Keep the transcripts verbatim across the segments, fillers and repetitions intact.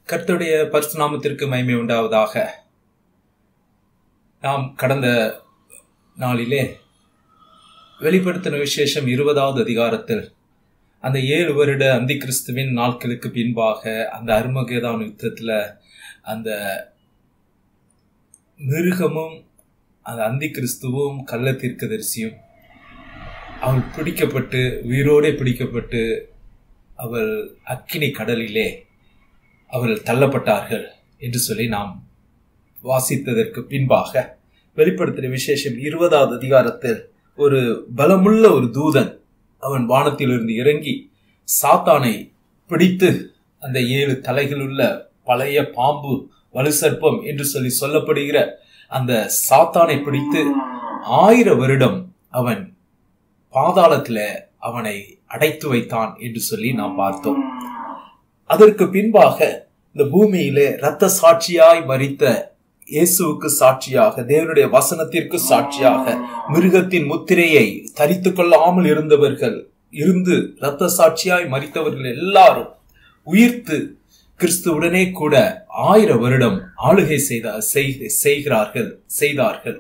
கர்த்தருடைய பரிசுத்த நாமத்திற்கு மகிமை உண்டாவதாக. நாம் கடந்த நாளிலே வெளிப்படுத்தின விசேஷம் இருபதாவது அதிகாரத்தில் அந்த ஏழு வருட அந்தி கிறிஸ்துவின் நாட்களுக்கு பின்பாக அந்த அர்மகேதான் யுத்தத்தில் அந்த மிருகமும் அந்த அந்தி கிறிஸ்துவும் கள்ள தீர்க்கதரிசியும் அவள் பிடிக்கப்பட்டு உயிரோடே பிடிக்கப்பட்டு அவள் அக்கினி கடலிலே அவர்கள் தள்ளப்பட்டார்கள் என்று சொல்லி நாம் வாசித்ததற்கு பின்பாக வெளிப்படுத்தின விசேஷம் இருபதாவது அதிகாரத்தில் ஒரு பலமுள்ள ஒரு தூதன் அவன் வானத்திலிருந்து இறங்கி சாத்தானை பிடித்து அந்த ஏழு தலைகளுள்ள பழைய பாம்பு வலுசர்ப்பம் என்று சொல்லி சொல்லப்படுகிற அந்த சாத்தானை பிடித்து ஆயிரம் வருடம் அவன் பாதாளத்துல அவனை அடைத்து வைத்தான் என்று சொல்லி நாம் பார்த்தோம். அதற்கு பின்பாக இந்த பூமியிலே இரத்த சாட்சியாய் மரித்த இயேசுவுக்கு சாட்சியாக, தேவனுடைய வசனத்திற்கு சாட்சியாக, மிருகத்தின் முத்திரையை தரித்து கொள்ளாமல் இருந்தவர்கள் இருந்து இரத்த சாட்சியாய் மரித்தவர்கள் எல்லாரும் உயிர்த்து கிறிஸ்துவுடனே கூட ஆயிரம் வருடம் ஆளுகை செய்த செய்கிறார்கள் செய்தார்கள்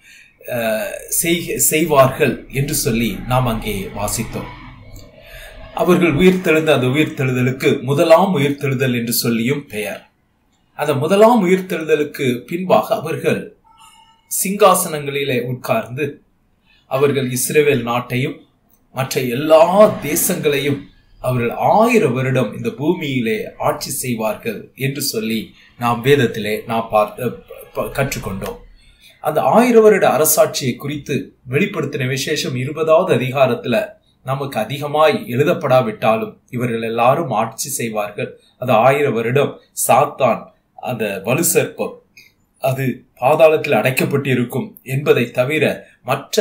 செய்வார்கள் என்று சொல்லி நாம் அங்கே வாசித்தோம். அவர்கள் உயிர்த்தெழுந்த அந்த உயிர்த்தெழுதலுக்கு முதலாம் உயிர்த்தெழுதல் என்று சொல்லியும் பெயர். அந்த முதலாம் உயிர்த்தெழுதலுக்கு பின்பாக அவர்கள் சிங்காசனங்களிலே உட்கார்ந்து அவர்கள் இஸ்ரவேல் நாட்டையும் மற்ற எல்லா தேசங்களையும் அவர்கள் ஆயிரம் வருடம் இந்த பூமியிலே ஆட்சி செய்வார்கள் என்று சொல்லி நாம் வேதத்திலே நாம் பார்த்து கற்றுக்கொண்டோம். அந்த ஆயிரம் வருட அரசாட்சியை குறித்து வெளிப்படுத்தின விசேஷம் இருபதாவது அதிகாரத்துல நமக்கு அதிகமாய் எழுதப்படாவிட்டாலும் இவர்கள் எல்லாரும் ஆட்சி செய்வார்கள். அது ஆயிரம் வருடம் சாத்தான் அந்த வலுசர்ப்பம் அது பாதாளத்தில் அடைக்கப்பட்டு இருக்கும் என்பதை தவிர மற்ற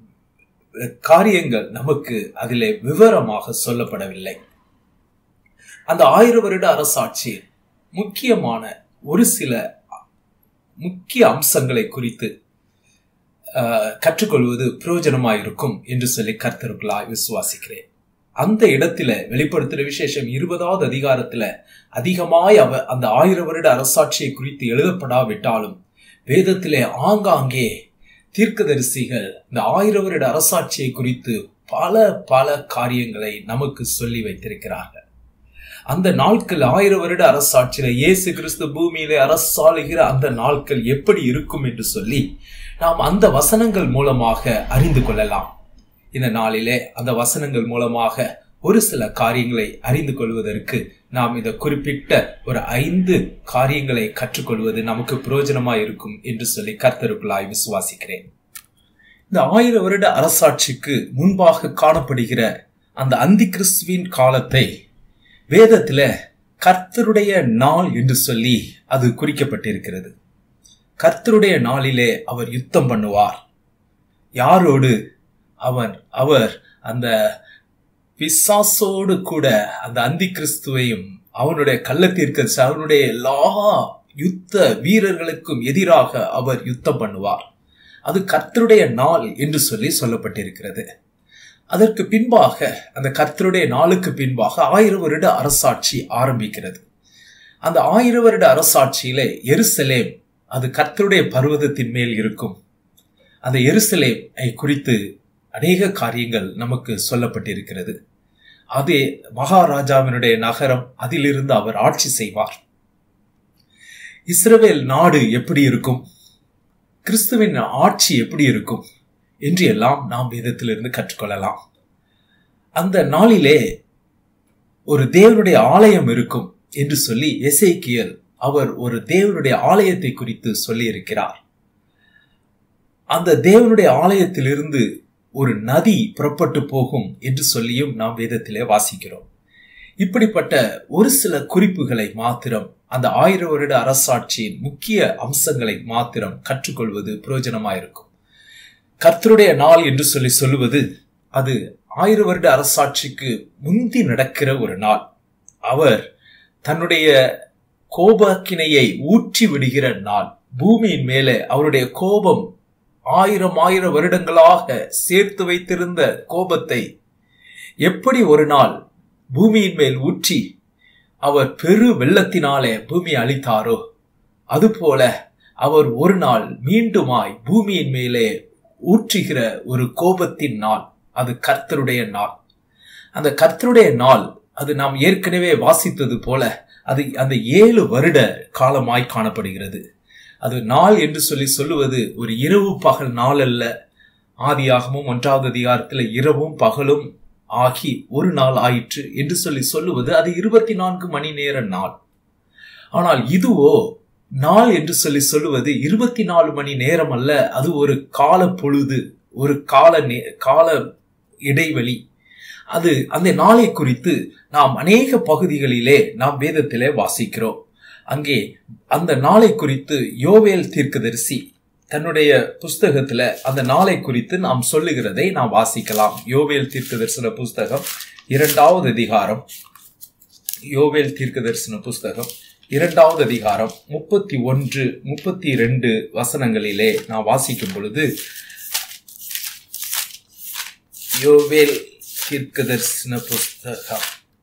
காரியங்கள் நமக்கு அதிலே விவரமாக சொல்லப்படவில்லை. அந்த ஆயிரம் வருட அரசாட்சி முக்கியமான ஒரு சில முக்கிய அம்சங்களை குறித்து கற்றுக்கொள்வது பிரயோஜனமாயிருக்கும் என்று சொல்லி கர்த்தருக்குள்ளாய் விசுவாசிக்கிறேன். அந்த இடத்துல வெளிப்படுத்தின விசேஷம் இருபதாவது அதிகாரத்துல அதிகமாய் அவ அந்த ஆயிரம் வருட அரசாட்சியை குறித்து எழுதப்படாவிட்டாலும் வேதத்திலே ஆங்காங்கே தீர்க்கதரிசிகள் இந்த ஆயிரம் வருட அரசாட்சியை குறித்து பல பல காரியங்களை நமக்கு சொல்லி வைத்திருக்கிறார்கள். அந்த நாட்கள் ஆயிரம் வருட அரசாட்சியில இயேசு கிறிஸ்து பூமியிலே அரசாளுகிற அந்த நாட்கள் எப்படி இருக்கும் என்று சொல்லி நாம் அந்த வசனங்கள் மூலமாக அறிந்து கொள்ளலாம். இந்த நாளிலே அந்த வசனங்கள் மூலமாக ஒரு சில காரியங்களை அறிந்து கொள்வதற்கு நாம் இந்த குறிப்பிட்ட ஒரு ஐந்து காரியங்களை கற்றுக்கொள்வது நமக்கு பிரயோஜனமாய் இருக்கும் என்று சொல்லி கர்த்தருக்குள்ளாய் விசுவாசிக்கிறேன். இந்த ஆயிரம் வருட அரசாட்சிக்கு முன்பாக காணப்படுகிற அந்த அந்தி கிறிஸ்துவின் காலத்தை வேதத்துல கர்த்தருடைய நாள் என்று சொல்லி அது குறிக்கப்பட்டிருக்கிறது. கர்த்தருடைய நாளிலே அவர் யுத்தம் பண்ணுவார். யாரோடு? அவன் அவர் அந்த பிசாசோடு கூட அந்த அந்தி கிறிஸ்துவையும் அவனுடைய கள்ளத்தீர்க்கதரிசி அவனுடைய எல்லா யுத்த வீரர்களுக்கும் எதிராக அவர் யுத்தம் பண்ணுவார். அது கர்த்தருடைய நாள் என்று சொல்லி சொல்லப்பட்டிருக்கிறது. அதற்கு பின்பாக அந்த கர்த்தருடைய நாளுக்கு பின்பாக ஆயிரம் வருட அரசாட்சி ஆரம்பிக்கிறது. அந்த ஆயிரம் வருட அரசாட்சியிலே எருசலேம் அது கர்த்தருடைய பர்வதத்தின் மேல் இருக்கும். அந்த எருசலேமை குறித்து அநேக காரியங்கள் நமக்கு சொல்லப்பட்டிருக்கிறது. அதே மகாராஜாவினுடைய நகரம், அதிலிருந்து அவர் ஆட்சி செய்வார். இஸ்ரவேல் நாடு எப்படி இருக்கும், கிறிஸ்துவின் ஆட்சி எப்படி இருக்கும் என்று எல்லாம் நாம் வேதத்திலிருந்து கற்றுக்கொள்ளலாம். அந்த நாளிலே ஒரு தேவனுடைய ஆலயம் இருக்கும் என்று சொல்லி எசேக்கியேல் அவர் ஒரு தேவனுடைய ஆலயத்தை குறித்து சொல்லி இருக்கிறார். அந்த தேவனுடைய ஆலயத்திலிருந்து ஒரு நதி புறப்பட்டு போகும் என்று சொல்லியும் நாம் வேதத்திலே வாசிக்கிறோம். இப்படிப்பட்ட ஒரு சில குறிப்புகளை மாத்திரம், அந்த ஆயிரம் வருட அரசாட்சியின் முக்கிய அம்சங்களை மாத்திரம் கற்றுக்கொள்வது பிரயோஜனமாயிருக்கும். கர்த்தருடைய நாள் என்று சொல்லி சொல்லுவது அது ஆயிரம் வருட அரசாட்சிக்கு முந்தி நடக்கிற ஒரு நாள். அவர் தன்னுடைய கோபக்கினையை ஊற்றி விடுகிற நாள். பூமியின் மேலே அவருடைய கோபம் ஆயிரம் ஆயிரம் வருடங்களாக சேர்த்து வைத்திருந்த கோபத்தை எப்படி ஒரு நாள் பூமியின் மேல் ஊற்றி அவர் பெரு வெள்ளத்தினாலே பூமியை அழித்தாரோ, அதுபோல அவர் ஒரு நாள் மீண்டுமாய் பூமியின் மேலே ஊற்றுகிற ஒரு கோபத்தின் நாள், அது கர்த்தருடைய நாள். அந்த கர்த்தருடைய நாள் அது நாம் ஏற்கனவே வாசித்தது போல அது அந்த ஏழு வருட காலமாய் காணப்படுகிறது. அது நாள் என்று சொல்லி சொல்லுவது ஒரு இரவு பகல் நாள் அல்ல. ஆதியாகமும் ஒன்றாவது அதிகாரத்தில் இரவும் பகலும் ஆகி ஒரு நாள் ஆயிற்று என்று சொல்லி சொல்லுவது அது இருபத்தி நான்கு மணி நேர நாள். ஆனால் இதுவோ நாள் என்று சொல்லி சொல்லுவது இருபத்தி நாலு மணி நேரம் அல்ல. அது ஒரு கால பொழுது, ஒரு கால கால இடைவெளி. அது அந்த நாளை குறித்து நாம் அநேக பகுதிகளிலே நாம் வேதத்திலே வாசிக்கிறோம். அங்கே அந்த நாளை குறித்து யோவேல் தீர்க்கதரிசி தன்னுடைய புஸ்தகத்துல அந்த நாளை குறித்து நாம் சொல்லுகிறதை நாம் வாசிக்கலாம். யோவேல் தீர்க்கதரிசன புஸ்தகம் இரண்டாவது அதிகாரம், யோவேல் தீர்க்கதரிசன புஸ்தகம் இரண்டாவது அதிகாரம் முப்பத்தி ஒன்று முப்பத்தி இரண்டு வசனங்களிலே நாம் வாசிக்கும் பொழுது, யோவேல் தீர்க்கதரிசன புஸ்தகம்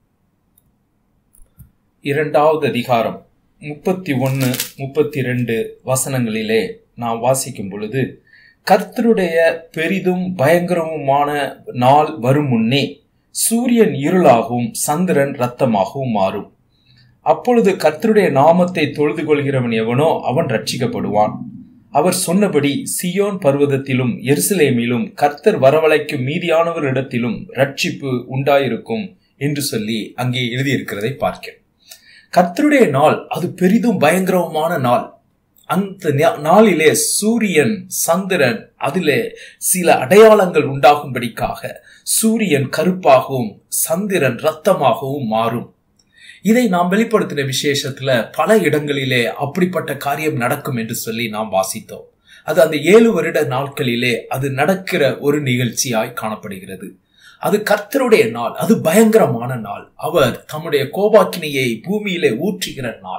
இரண்டாவது அதிகாரம் முப்பத்தி ஒன்னு முப்பத்தி ரெண்டு வசனங்களிலே நாம் வாசிக்கும் பொழுது, கர்த்தருடைய பெரிதும் பயங்கரமுமான நாள் வரும் முன்னே சூரியன் இருளாகவும் சந்திரன் இரத்தமாகவும் மாறும். அப்பொழுது கர்த்தருடைய நாமத்தை தொழுது கொள்கிறவன் எவனோ அவன் ரட்சிக்கப்படுவான். அவர் சொன்னபடி சியோன் பர்வதத்திலும் எருசலேமிலும் கர்த்தர் வரவழைக்கும் மீதியானவரிடத்திலும் ரட்சிப்பு உண்டாயிருக்கும் என்று சொல்லி அங்கே எழுதியிருக்கிறதை பார்க்கிறேன். கர்த்தருடைய நாள் அது பெரிதும் பயங்கரமான நாள். அந்த நாளிலே சூரியன் சந்திரன் அதிலே சில அடையாளங்கள் உண்டாகும்படிக்காக சூரியன் கருப்பாகவும் சந்திரன் இரத்தமாகவும் மாறும். இதை நாம் வெளிப்படுத்தின விசேஷத்துல பல இடங்களிலே அப்படிப்பட்ட காரியம் நடக்கும் என்று சொல்லி நாம் வாசித்தோம். அது அந்த ஏழு வருட நாட்களிலே அது நடக்கிற ஒரு நிகழ்ச்சியாய் காணப்படுகிறது. அது கர்த்தருடைய நாள், அது பயங்கரமான நாள். அவர் தம்முடைய கோபாக்கினையை பூமியிலே ஊற்றுகிற நாள்.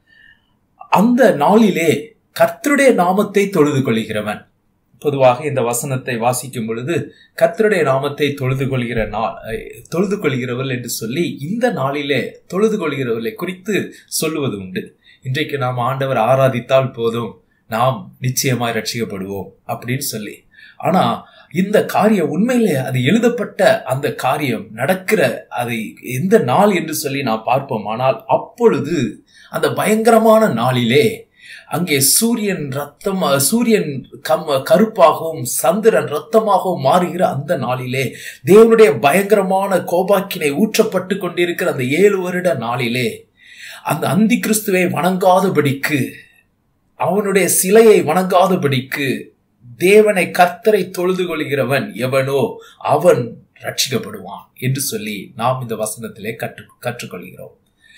அந்த நாளிலே கர்த்தருடைய நாமத்தை தொழுது கொள்கிறவன், பொதுவாக இந்த வசனத்தை வாசிக்கும் பொழுது கர்த்தருடைய நாமத்தை தொழுது கொள்கிற நாள், தொழுது கொள்கிறவர்கள் என்று சொல்லி இந்த நாளிலே தொழுது கொள்கிறவர்களை குறித்து சொல்லுவது உண்டு. இன்றைக்கு நாம் ஆண்டவர் ஆராதித்தால் போதும், நாம் நிச்சயமாய் ரட்சிக்கப்படுவோம் அப்படின்னு சொல்லி. ஆனா இந்த காரியம் உண்மையிலே அது எழுதப்பட்ட அந்த காரியம் நடக்கிற அதை எந்த நாள் என்று சொல்லி நாம் பார்ப்போம். ஆனால் அப்பொழுது அந்த பயங்கரமான நாளிலே அங்கே சூரியன் ரத்தம் சூரியன் கம் கருப்பாகவும் சந்திரன் ரத்தமாகவும் மாறுகிற அந்த நாளிலே தேவனுடைய பயங்கரமான கோபாக்கினை ஊற்றப்பட்டு கொண்டிருக்கிற அந்த ஏழு வருட நாளிலே அந்த அந்தி கிறிஸ்துவை வணங்காதபடிக்கு, அவனுடைய சிலையை வணங்காதபடிக்கு தேவனை கர்த்தரை தொழுது கொள்கிறவன் எவனோ அவன் ரட்சிக்கப்படுவான் என்று சொல்லி நாம் இந்த வசனத்திலே கற்று கற்றுக்கொள்கிறோம்.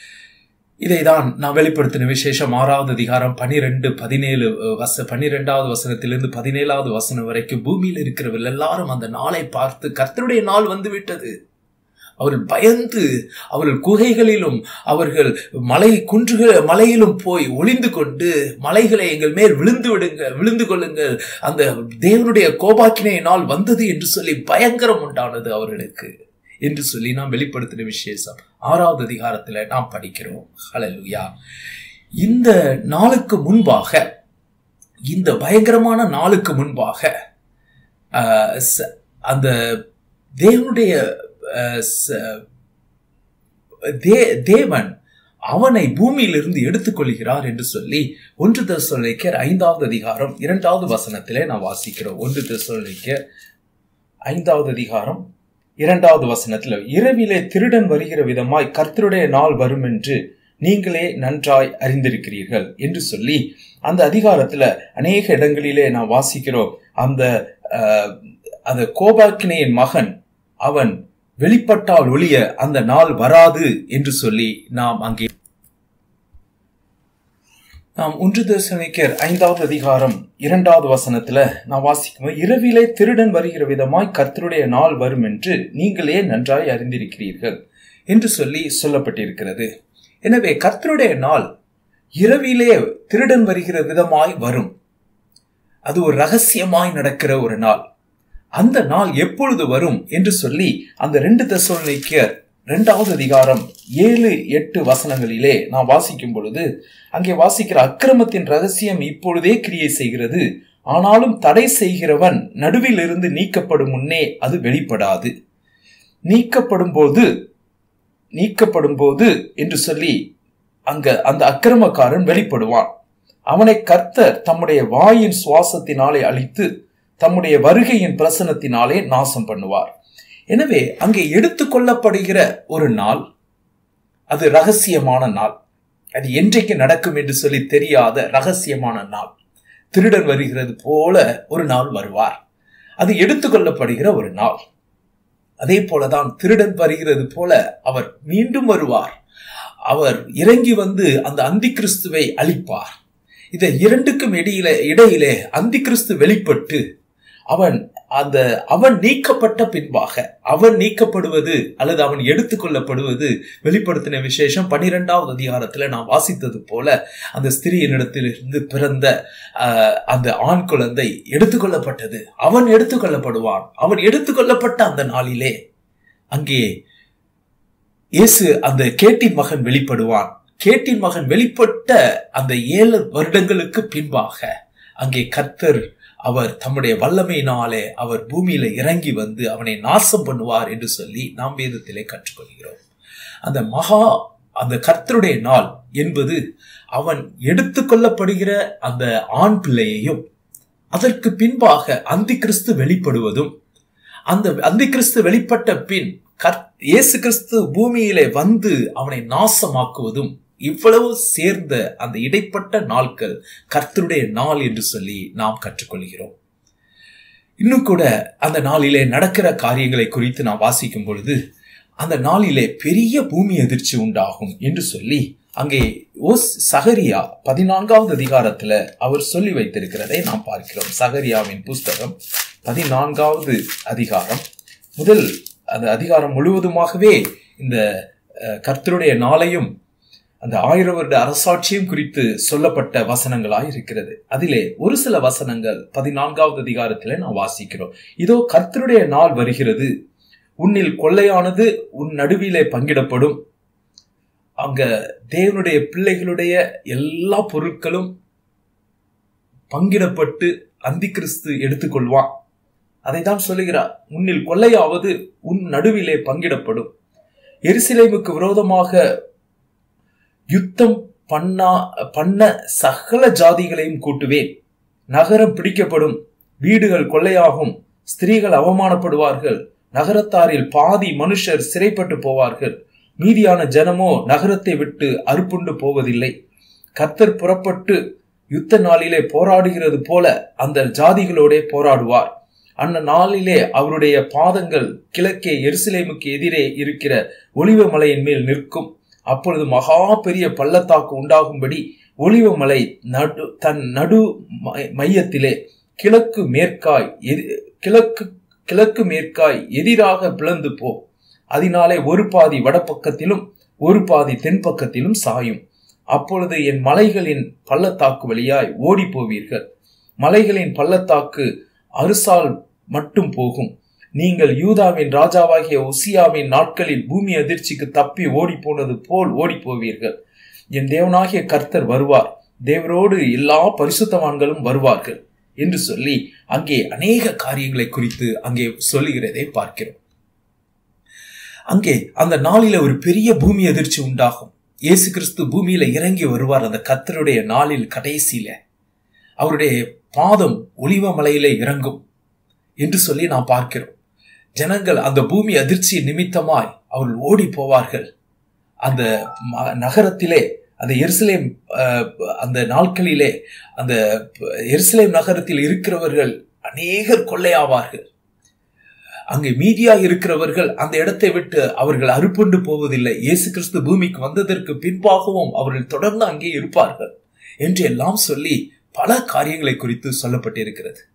இதைதான் நாம் வெளிப்படுத்தின விசேஷம் ஆறாவது அதிகாரம் பனிரெண்டு பதினேழு வச பன்னிரெண்டாவது வசனத்திலிருந்து பதினேழாவது வசனம் வரைக்கும் பூமியில் இருக்கிறவர்கள் எல்லாரும் அந்த நாளை பார்த்து கர்த்தருடைய நாள் வந்து விட்டது. அவர்கள் பயந்து அவர்கள் குகைகளிலும் அவர்கள் மலை குன்றுகள் மலையிலும் போய் ஒளிந்து கொண்டு, மலைகளை எங்கள் மேல் விழுந்து விடுங்க விழுந்து கொள்ளுங்கள், அந்த தேவனுடைய கோபாக்கினை நாள் வந்தது என்று சொல்லி பயங்கரம் உண்டானது அவர்களுக்கு என்று சொல்லி நாம் வெளிப்படுத்தின விசேஷம் ஆறாவது அதிகாரத்துல நாம் படிக்கிறோம். ஹல்லேலூயா. இந்த நாளுக்கு முன்பாக, இந்த பயங்கரமான நாளுக்கு முன்பாக அந்த தேவனுடைய தேவன் அவனை பூமியிலிருந்து எடுத்துக்கொள்கிறார் என்று சொல்லி ஒன்று தெசலோனிக்கேயர் ஐந்தாவது அதிகாரம் இரண்டாவது வசனத்திலே நாம் வாசிக்கிறோம். ஒன்று தெசலோனிக்கேயர் ஐந்தாவது அதிகாரம் இரண்டாவது வசனத்தில், இரவிலே திருடன் வருகிற விதமாய் கர்த்தருடைய நாள் வரும் என்று நீங்களே நன்றாய் அறிந்திருக்கிறீர்கள் என்று சொல்லி அந்த அதிகாரத்துல அநேக இடங்களிலே நாம் வாசிக்கிறோம். அந்த அந்த கோபாக்கினையின் மகன் அவன் வெளிப்பட்டால் ஒழிய அந்த நாள் வராது என்று சொல்லி நாம் அங்கே நாம் ஒன்று தெசலோனிக்கேயர் ஐந்தாவது அதிகாரம் இரண்டாவது வசனத்துல நாம் வாசிக்கும், இரவிலே திருடன் வருகிற விதமாய் கர்த்தருடைய நாள் வரும் என்று நீங்களே நன்றாய் அறிந்திருக்கிறீர்கள் என்று சொல்லி சொல்லப்பட்டிருக்கிறது. எனவே கர்த்தருடைய நாள் இரவிலே திருடன் வருகிற விதமாய் வரும். அது ஒரு ரகசியமாய் நடக்கிற ஒரு நாள். அந்த நாள் எப்பொழுது வரும் என்று சொல்லி அந்த ரெண்டு தெசலோனிக்கேயர் இரண்டாவது அதிகாரம் ஏழு எட்டு வசனங்களிலே நாம் வாசிக்கும் பொழுது அங்கே வாசிக்கிற அக்கிரமத்தின் ரகசியம் இப்பொழுதே கிரியை செய்கிறது, ஆனாலும் தடை செய்கிறவன் நடுவில் இருந்து நீக்கப்படும் முன்னே அது வெளிப்படாது. நீக்கப்படும் போது நீக்கப்படும் போது என்று சொல்லி அங்க அந்த அக்கிரமக்காரன் வெளிப்படுவான். அவனை கர்த்தர் தம்முடைய வாயின் சுவாசத்தினாலே அழித்து தம்முடைய வருகையின் பிரசனத்தினாலே நாசம் பண்ணுவார். எனவே அங்கே எடுத்துக்கொள்ளப்படுகிற ஒரு நாள், அது ரகசியமான நாள். அது என்றைக்கு நடக்கும் என்று சொல்லி தெரியாத ரகசியமான நாள். திருடன் வருகிறது போல ஒரு நாள் வருவார். அது எடுத்துக்கொள்ளப்படுகிற ஒரு நாள். அதே போலதான் திருடன் வருகிறது போல அவர் மீண்டும் வருவார். அவர் இறங்கி வந்து அந்த அந்தி கிறிஸ்துவை அழிப்பார். இதை இரண்டுக்கும் இடையில இடையிலே அந்தி கிறிஸ்து வெளிப்பட்டு அவன் அந்த அவன் நீக்கப்பட்ட பின்பாக அவன் நீக்கப்படுவது அல்லது அவன் எடுத்துக்கொள்ளப்படுவது வெளிப்படுத்தின விசேஷம் பன்னிரெண்டாவது அதிகாரத்துல நான் வாசித்தது போல அந்த ஸ்திரீயினிடத்திலிருந்து பிறந்த அந்த ஆண் குழந்தை எடுத்துக்கொள்ளப்பட்டது. அவன் எடுத்துக்கொள்ளப்படுவான். அவன் எடுத்துக்கொள்ளப்பட்ட அந்த நாளிலே அங்கே இயேசு அந்த கேட்டின் மகன் வெளிப்படுவான். கேட்டின் மகன் வெளிப்பட்ட அந்த ஏழு வருடங்களுக்கு பின்பாக அங்கே கர்த்தர் அவர் தம்முடைய வல்லமையினாலே அவர் பூமியில இறங்கி வந்து அவனை நாசம் பண்ணுவார் என்று சொல்லி நாம் வேதத்திலே கற்றுக்கொள்கிறோம். அந்த மகா அந்த கர்த்தருடைய நாள் என்பது அவன் எடுத்துக்கொள்ளப்படுகிற அந்த ஆண் பிள்ளையையும் அதற்கு பின்பாக அந்தி கிறிஸ்து வெளிப்படுவதும், அந்த அந்தி கிறிஸ்து வெளிப்பட்ட பின் இயேசு கிறிஸ்து பூமியிலே வந்து அவனை நாசமாக்குவதும் இவ்வளவு சேர்ந்த அந்த இடைப்பட்ட நாட்கள் கர்த்தருடைய நாள் என்று சொல்லி நாம் கற்றுக்கொள்கிறோம். இன்னும் கூட அந்த நாளிலே நடக்கிற காரியங்களை குறித்து நாம் வாசிக்கும் பொழுது அந்த நாளிலே பெரிய பூமி அதிர்ச்சி உண்டாகும் என்று சொல்லி அங்கே ஓஸ் சகரியா பதினான்காவது அதிகாரத்துல அவர் சொல்லி வைத்திருக்கிறதை நாம் பார்க்கிறோம். சகரியாவின் புஸ்தகம் பதினான்காவது அதிகாரம் முதல் அந்த அதிகாரம் முழுவதுமாகவே இந்த கர்த்தருடைய நாளையும் அந்த ஆயிரம் வருட அரசாட்சியும் குறித்து சொல்லப்பட்ட வசனங்களாய் இருக்கிறது. அதிலே ஒரு சில வசனங்கள் பதினான்காவது அதிகாரத்திலே நாம் வாசிக்கிறோம். இதோ கர்த்தருடைய நாள் வருகிறது, உன்னில் கொள்ளையானது உன் நடுவிலே பங்கிடப்படும். அங்க தேவனுடைய பிள்ளைகளுடைய எல்லா பொருட்களும் பங்கிடப்பட்டு அந்தி கிறிஸ்து எடுத்துக்கொள்வான். அதை தான் சொல்லுகிறார், உன்னில் கொள்ளையாவது உன் நடுவிலே பங்கிடப்படும். எருசலேமுக்கு விரோதமாக யுத்தம் பண்ணா பண்ண சகல ஜாதிகளையும் கூட்டுவேன். நகரம் பிடிக்கப்படும், வீடுகள் கொள்ளையாகும், ஸ்திரீகள் அவமானப்படுவார்கள், நகரத்தாரில் பாதி மனுஷர் சிறைப்பட்டு போவார்கள், மீதியான ஜனமோ நகரத்தை விட்டு அறுப்புண்டு போவதில்லை. கர்த்தர் புறப்பட்டு யுத்த நாளிலே போராடுகிறது போல அந்த ஜாதிகளோட போராடுவார். அந்த நாளிலே அவருடைய பாதங்கள் கிழக்கே எருசலேமுக்கு எதிரே இருக்கிற ஒலிவ மலையின் மேல் நிற்கும். அப்பொழுது மகா பெரிய பள்ளத்தாக்கு உண்டாகும்படி ஒலிவ மலை நடு தன் நடு மையத்திலே கிழக்கு மேற்காய் கிழக்கு கிழக்கு மேற்காய் எதிராக பிளந்து போ. அதனாலே ஒரு பாதி வடபக்கத்திலும் ஒரு பாதி தென்பக்கத்திலும் சாயும். அப்பொழுது என் மலைகளின் பள்ளத்தாக்கு வழியாய் ஓடி போவீர்கள். மலைகளின் பள்ளத்தாக்கு அருசால் மட்டும் போகும். நீங்கள் யூதாவின் ராஜாவாகிய உசியாவின் நாட்களில் பூமி அதிர்ச்சிக்கு தப்பி ஓடி போனது போல் ஓடி போவீர்கள். என் தேவனாகிய கர்த்தர் வருவார், தேவரோடு எல்லா பரிசுத்தவான்களும் வருவார்கள் என்று சொல்லி அங்கே அநேக காரியங்களை குறித்து அங்கே சொல்லுகிறதை பார்க்கிறோம். அங்கே அந்த நாளில ஒரு பெரிய பூமி அதிர்ச்சி உண்டாகும். இயேசு கிறிஸ்து பூமியில இறங்கி வருவார். அந்த கர்த்தருடைய நாளில் கடைசியில அவருடைய பாதம் ஒலிவ மலையில இறங்கும் என்று சொல்லி நாம் பார்க்கிறோம். ஜனங்கள் அந்த பூமி அதிர்ச்சி நிமித்தமாய் அவர்கள் ஓடி போவார்கள். அந்த நகரத்திலே அந்த எருசலேம் அந்த நாட்களிலே அந்த எருசலேம் நகரத்தில் இருக்கிறவர்கள் அநேகர் கொள்ளையாவார்கள். அங்கே மீதியாக இருக்கிறவர்கள் அந்த இடத்தை விட்டு அவர்கள் அறுப்புண்டு போவதில்லை. இயேசு கிறிஸ்து பூமிக்கு வந்ததற்கு பின்பாகவும் அவர்கள் தொடர்ந்து அங்கே இருப்பார்கள் என்று எல்லாம் சொல்லி பல காரியங்களை குறித்து சொல்லப்பட்டிருக்கிறது.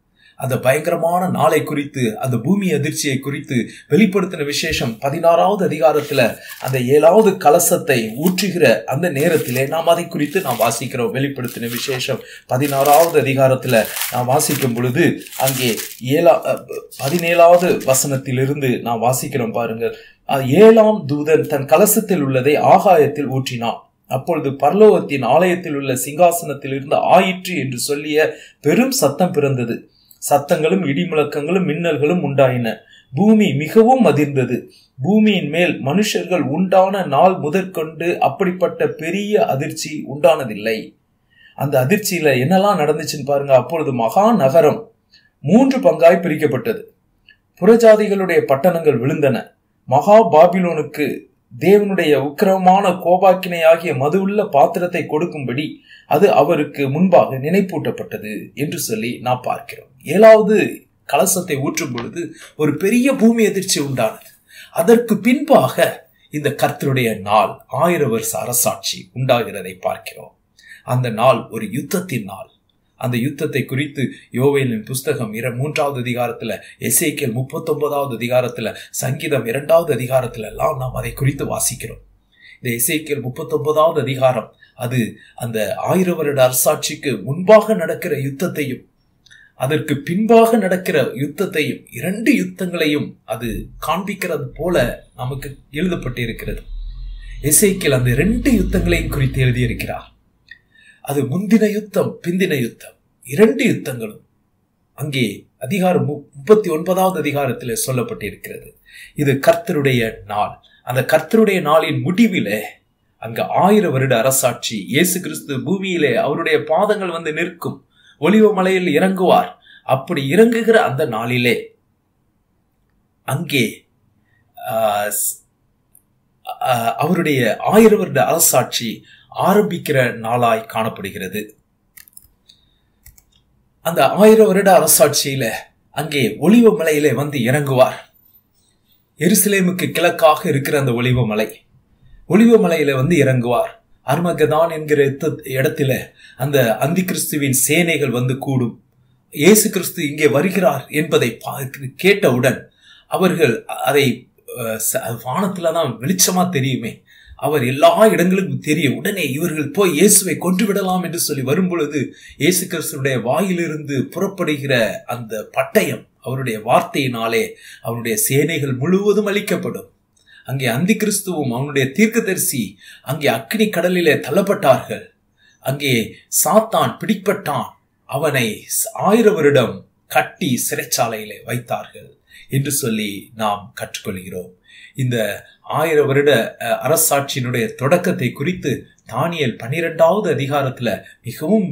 அந்த பயங்கரமான நாளை குறித்து, அந்த பூமி அதிர்ச்சியை குறித்து வெளிப்படுத்தின விசேஷம் பதினாறாவது அதிகாரத்துல அந்த ஏழாவது கலசத்தை ஊற்றுகிற அந்த நேரத்திலே நாம் அதை குறித்து நாம் வாசிக்கிறோம். வெளிப்படுத்தின விசேஷம் பதினாறாவது அதிகாரத்துல நாம் வாசிக்கும் பொழுது அங்கே ஏழா பதினேழாவது வசனத்திலிருந்து நாம் வாசிக்கிறோம். பாருங்கள், ஏழாம் தூதன் தன் கலசத்தில் உள்ளதை ஆகாயத்தில் ஊற்றினான். அப்பொழுது பரலோகத்தின் ஆலயத்தில் உள்ள சிங்காசனத்தில் இருந்து ஆயிற்று என்று சொல்லிய பெரும் சத்தம் பிறந்தது. சத்தங்களும் இடிமுழக்கங்களும் மின்னல்களும் உண்டாயின. பூமி மிகவும் அதிர்ந்தது. பூமியின் மேல் மனுஷர்கள் உண்டான நாள் முதற்கொண்டு அப்படிப்பட்ட பெரிய அதிர்ச்சி உண்டானதில்லை. அந்த அதிர்ச்சியில என்னெல்லாம் நடந்துச்சுன்னு பாருங்க. அப்பொழுது மகா நகரம் மூன்று பங்காய் பிரிக்கப்பட்டது. புறஜாதிகளுடைய பட்டணங்கள் விழுந்தன. மகா பாபிலோனுக்கு தேவனுடைய உக்கிரமான கோபாக்கினையாகிய மதுவுள்ள பாத்திரத்தை கொடுக்கும்படி அது அவருக்கு முன்பாக நினைப்பூட்டப்பட்டது என்று சொல்லி நாம் பார்க்கிறோம். ஏழாவது கலசத்தை ஊற்றும் பொழுது ஒரு பெரிய பூமி அதிர்ச்சி உண்டானது. அதற்கு பின்பாக இந்த கர்த்தருடைய நாள், ஆயிர வருஷ அரசாட்சி உண்டாகிறதை பார்க்கிறோம். அந்த நாள் ஒரு யுத்தத்தின் நாள். அந்த யுத்தத்தை குறித்து யோவேலின் புஸ்தகம் இர மூன்றாவது அதிகாரத்துல, எசேக்கியேல் முப்பத்தி ஒன்பதாவது அதிகாரத்துல, சங்கீதம் இரண்டாவது அதிகாரத்துல எல்லாம் நாம் அதை குறித்து வாசிக்கிறோம். இந்த எசேக்கியேல் முப்பத்தி ஒன்பதாவது அதிகாரம் அது அந்த ஆயிர வருட அரசாட்சிக்கு முன்பாக நடக்கிற யுத்தத்தையும் அதற்கு பின்பாக நடக்கிற யுத்தத்தையும், இரண்டு யுத்தங்களையும் அது காண்பிக்கிறது போல நமக்கு எழுதப்பட்டிருக்கிறது. எசேக்கியேல் அந்த இரண்டு யுத்தங்களையும் குறித்து எழுதியிருக்கிறார். அது முந்தின யுத்தம், பிந்தின யுத்தம், இரண்டு யுத்தங்களும் அங்கே அதிகாரம் முப்பத்தி ஒன்பதாவது அதிகாரத்தில் சொல்லப்பட்டிருக்கிறது. இது கர்த்தருடைய நாள். அந்த கர்த்தருடைய நாளின் முடிவிலே அங்க ஆயிர வருட அரசாட்சி, இயேசு கிறிஸ்து பூமியிலே அவருடைய பாதங்கள் வந்து நிற்கும். ஒலிவ மலையில் இறங்குவார். அப்படி இறங்குகிற அந்த நாளிலே அங்கே அவருடைய ஆயிர வருட அரசாட்சி ஆரம்பிக்கிற நாளாய் காணப்படுகிறது. அந்த ஆயிரம் வருட அரசாட்சியில அங்கே ஒலிவ மலையிலே வந்து இறங்குவார். எருசலேமுக்கு கிழக்காக இருக்கிற அந்த ஒலிவ மலை, ஒலிவ மலையில வந்து இறங்குவார். அர்மகதான் என்கிற இடத்துல அந்த அந்தி கிறிஸ்துவின் சேனைகள் வந்து கூடும். இயேசு கிறிஸ்து இங்கே வருகிறார் என்பதை கேட்டவுடன் அவர்கள் அதை வானத்துலதான் வெளிச்சமா தெரியுமே, அவர் எல்லா இடங்களுக்கும் தெரியும். உடனே இவர்கள் போய் இயேசுவை கொன்று விடலாம் என்று சொல்லி வரும் பொழுது இயேசு கிறிஸ்துடைய வாயிலிருந்து புறப்படுகிற அந்த பட்டயம், அவருடைய வார்த்தையினாலே அவருடைய சேனைகள் முழுவதும் அழிக்கப்படும். அங்கே அந்தி கிறிஸ்துவும் அவனுடைய தீர்க்கதரிசி அங்கே அக்கினி கடலிலே தள்ளப்பட்டார்கள். அங்கே சாத்தான் பிடிப்பட்டான். அவனை ஆயிரம் வருடம் கட்டி சிறைச்சாலையிலே வைத்தார்கள் என்று சொல்லி நாம் கற்றுக்கொள்கிறோம். இந்த ஆயிர வருட அரசாட்சியினுடைய தொடக்கத்தை குறித்து தானியேல் பன்னிரெண்டாவது அதிகாரத்துல மிகவும்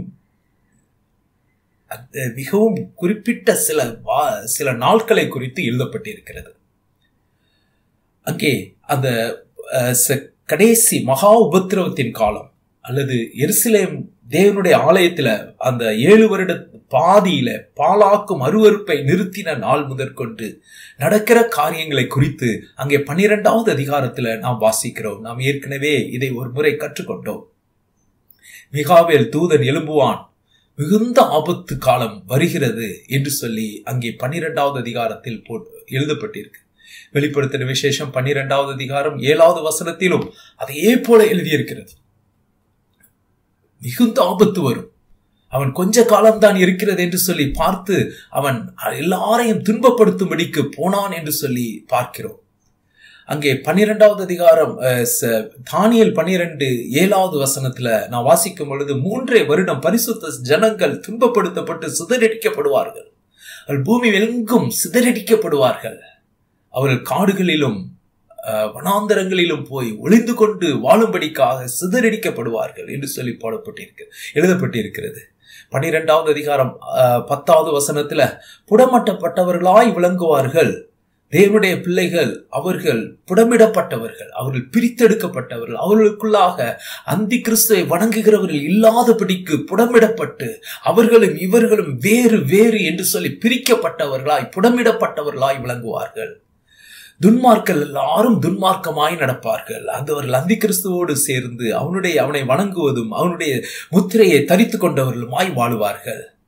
மிகவும் குறிப்பிட்ட சில சில நாட்களை குறித்து எழுதப்பட்டிருக்கிறது. அங்கே அந்த கடைசி மகா உபத்திரவத்தின் காலம் அல்லது எருசலேம் தேவனுடைய ஆலயத்துல அந்த ஏழு வருட பாதியில பாலாக்கும் அருவருப்பை நிறுத்தின நாள் முதற்கொண்டு நடக்கிற காரியங்களை குறித்து அங்கே பன்னிரெண்டாவது அதிகாரத்துல நாம் வாசிக்கிறோம். நாம் ஏற்கனவே இதை ஒரு முறை கற்றுக்கொண்டோம். மிகாவேல் தூதன் எழும்புவான், மிகுந்த ஆபத்து காலம் வருகிறது என்று சொல்லி அங்கே பன்னிரெண்டாவது அதிகாரத்தில் எழுதப்பட்டிருக்கு. வெளிப்படுத்தின விசேஷம் பன்னிரெண்டாவது அதிகாரம் ஏழாவது வசனத்திலும் அதே போல எழுதியிருக்கிறது. மிகுந்த ஆபத்து வரும், அவன் கொஞ்ச காலம்தான் இருக்கிறது என்று சொல்லி பார்த்து அவன் எல்லாரையும் துன்பப்படுத்தும்படிக்கு போனான் என்று சொல்லி பார்க்கிறோம். அங்கே பன்னிரெண்டாவது அதிகாரம் தானியேல் பன்னிரண்டு ஏழாவது வசனத்துல நான் வாசிக்கும் பொழுது, மூன்றே வருடம் பரிசுத்த ஜனங்கள் துன்பப்படுத்தப்பட்டு சிதறடிக்கப்படுவார்கள். அவர்கள் பூமி எங்கும் சிதறடிக்கப்படுவார்கள். அவர்கள் காடுகளிலும் வனாந்தரங்களிலும் போய் ஒளிந்து கொண்டு வாழும்படிக்காக சிதறடிக்கப்படுவார்கள் என்று சொல்லி போடப்பட்டிருக்கு எழுதப்பட்டிருக்கிறது. பன்னிரெண்டாவது அதிகாரம் பத்தாவது வசனத்துல, புடமட்டப்பட்டவர்களாய் விளங்குவார்கள் தேவனுடைய பிள்ளைகள், அவர்கள் புடமிடப்பட்டவர்கள், அவர்கள் பிரித்தெடுக்கப்பட்டவர்கள், அவர்களுக்குள்ளாக அந்தி கிறிஸ்துவை வணங்குகிறவர்கள் இல்லாதபடிக்கு புடமிடப்பட்டு அவர்களும் இவர்களும் வேறு வேறு என்று சொல்லி பிரிக்கப்பட்டவர்களாய் புடமிடப்பட்டவர்களாய் விளங்குவார்கள். துன்மார்க்கல் எல்லாரும் துன்மார்க்கமாய் நடப்பார்கள். அவர்கள் அந்தி கிறிஸ்துவோடு சேர்ந்து அவனுடைய அவனை வணங்குவதும் அவனுடைய முத்திரையை தரித்து கொண்டவர்களுமாய் வாழுவார்கள்.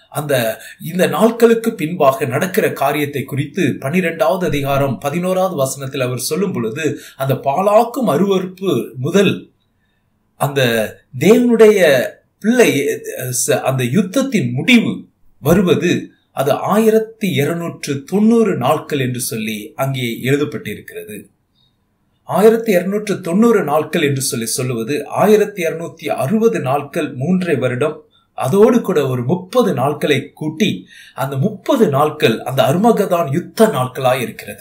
அந்த இந்த நாட்களுக்கு பின்பாக நடக்கிற காரியத்தை குறித்து பனிரெண்டாவது அதிகாரம் பதினோராவது வசனத்தில் அவர் சொல்லும் பொழுது, அந்த பாலாக்கும் அருவருப்பு முதல் அந்த தேவனுடைய பிள்ளை அந்த யுத்தத்தின் முடிவு வருவது அது ஆயிரத்தி இருநூற்று தொண்ணூறு நாட்கள் என்று சொல்லி அங்கே எழுதப்பட்டிருக்கிறது. ஆயிரத்தி இருநூற்று தொண்ணூறு நாட்கள் என்று சொல்லி சொல்லுவது ஆயிரத்தி இருநூத்தி அறுபது நாட்கள், மூன்றரை வருடம், அதோடு கூட ஒரு முப்பது நாட்களை கூட்டி அந்த முப்பது நாட்கள் அந்த அர்மகதான் யுத்த நாட்களாய் இருக்கிறது.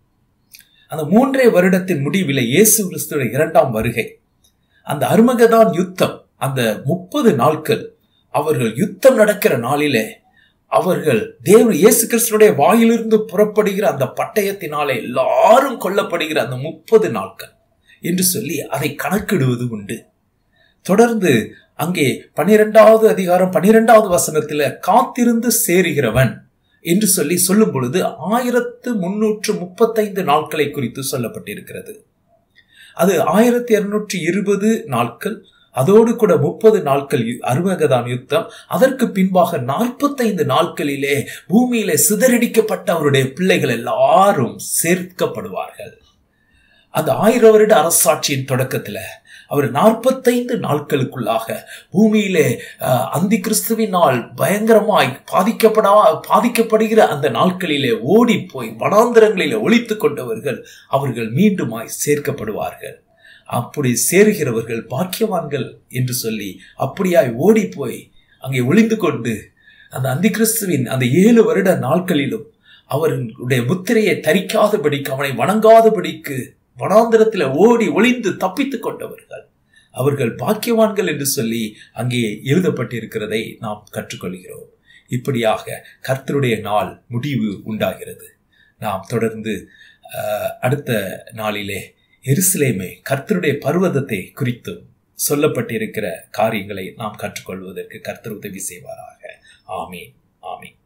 அந்த மூன்றரை வருடத்தின் முடிவில் இயேசு கிறிஸ்துவின் இரண்டாம் வருகை, அந்த அர்மகதான் யுத்தம், அந்த முப்பது நாட்கள் அவர்கள் யுத்தம் நடக்கிற நாளிலே அவர்கள் தேவன் இயேசு கிறிஸ்துடைய வாயிலிருந்து புறப்படுகிற அந்த பட்டயத்தினாலே எல்லாரும் கொல்லப்படுகிற அந்த முப்பது நாட்கள் என்று சொல்லி அதை கணக்கிடுவது உண்டு. தொடர்ந்து அங்கே பனிரெண்டாவது அதிகாரம் பனிரெண்டாவது வசனத்துல காத்திருந்து சேருகிறவன் என்று சொல்லி சொல்லும் பொழுது ஆயிரத்து முன்னூற்று முப்பத்தைந்து நாட்களை குறித்து சொல்லப்பட்டிருக்கிறது. அது ஆயிரத்தி இருநூற்றி இருபது நாட்கள், அதோடு கூட முப்பது நாட்கள் அர்மகதான் யுத்தம். அதற்கு பின்பாக நாற்பத்தைந்து நாட்களிலே பூமியிலே சிதறடிக்கப்பட்ட அவருடைய பிள்ளைகள் எல்லாரும் சேர்க்கப்படுவார்கள். அந்த ஆயிரம் வருட அரசாட்சியின் தொடக்கத்துல அவர் நாற்பத்தைந்து நாட்களுக்குள்ளாக பூமியிலே அந்தி கிறிஸ்துவினால் பயங்கரமாய் பாதிக்கப்படா பாதிக்கப்படுகிற அந்த நாட்களிலே ஓடி போய் வனாந்தரங்களிலே ஒளித்து கொண்டவர்கள் அவர்கள் மீண்டுமாய் சேர்க்கப்படுவார்கள். அப்படி சேருகிறவர்கள் பாக்கியவான்கள் என்று சொல்லி அப்படியாய் ஓடி போய் அங்கே ஒளிந்து கொண்டு அந்த அந்தி கிறிஸ்துவின் அந்த ஏழு வருட நாட்களிலும் அவர்களுடைய முத்திரையை தரிக்காதபடிக்கு, அவனை வணங்காதபடிக்கு வனாந்தரத்தில் ஓடி ஒளிந்து தப்பித்துக் கொண்டவர்கள் அவர்கள் பாக்கியவான்கள் என்று சொல்லி அங்கே எழுதப்பட்டிருக்கிறதை நாம் கற்றுக்கொள்கிறோம். இப்படியாக கர்த்தருடைய நாள் முடிவு உண்டாகிறது. நாம் தொடர்ந்து அடுத்த நாளிலே எருசலேமை, கர்த்தருடைய பர்வதத்தை குறித்தும் சொல்லப்பட்டிருக்கிற காரியங்களை நாம் கற்றுக்கொள்வதற்கு கர்த்தர் உதவி செய்வாராக. ஆமீன், ஆமீன்.